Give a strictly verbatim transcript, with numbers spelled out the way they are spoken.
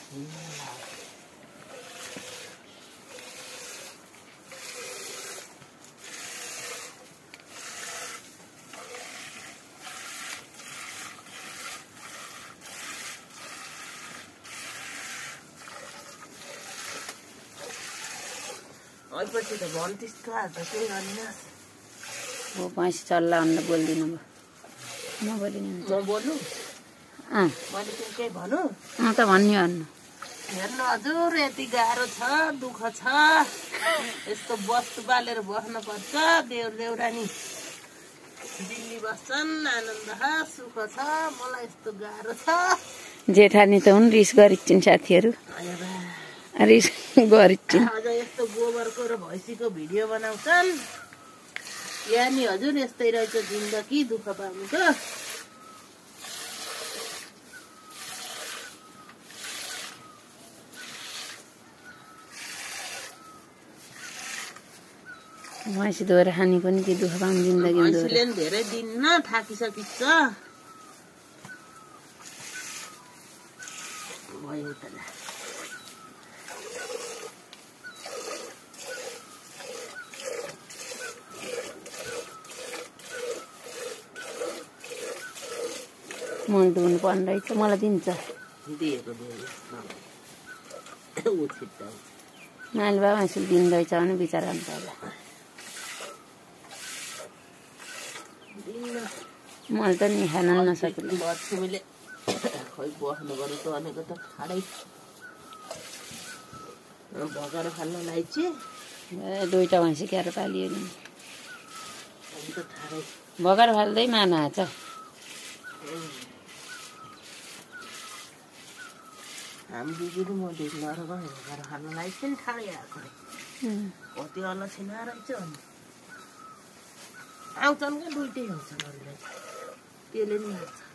पछि त भन त्यस्तो हाल्छ केही गरिनस् वो पैसा चल्ला भनेर बोल्दिनँ म नबोलिनु म बोल्नु अँ मैले तिमी केही भनु म त भन्ने भन्नु हेर्नु हजुर यति गाह्रो छ दुःख छ यस्तो वस्तु बालेर बस्नुपर्छ देउर देउरानी दिल्ली बस्छन् आनन्द छ सुख छ मलाई यस्तो गाह्रो छ जेठानी त हुन् रिस गरिन्छन् साथीहरू रिस गरिन्छन् अझ यस्तो गोबरको र भैँसीको भिडियो बनाउँछन् यानी हजुर यस्तै रहेछ जिन्दगी दुःख पाउनुको भैँसी धोएर खाने पनि के दुःख पाउनु जिन्दगी भैँसीले पनि धेरै दिन्न थाकिसकिन्छ भयो त मन दुख्नु पर्ने रहेछ मलाई दिन्छ दिएको दिएको नानी बाबा यसो दिँदैछ भने बिचरा अन्त होला मैले त नि खान नसक्ने बच्चुले खै बस्नु गर्नु त भनेको त खाडै भगाएर फाल्न लाइछि दुईटा भैँसी क्याएर पालियो नि भगाएर फाल्दै माना आछ हामी दिदीले म देख्न र भगाएर फाल्न लाइछि नि ठाडै आएको कति अलक्षिना रहेछ अनि आउँछन् क्या दुइटै आउँछन् अरूलाई त्यसले नि मार्छ